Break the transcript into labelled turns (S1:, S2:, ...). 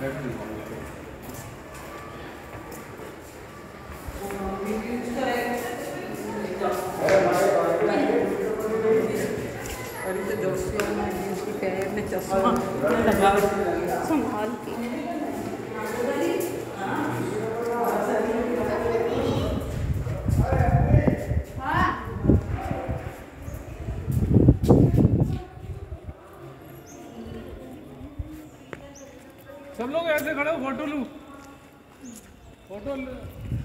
S1: अरे तो जोशिया में उसकी पैर में चश्मा लगा संभाल के।
S2: सब लोग ऐसे खड़े हो, फोटो लूं, फोटो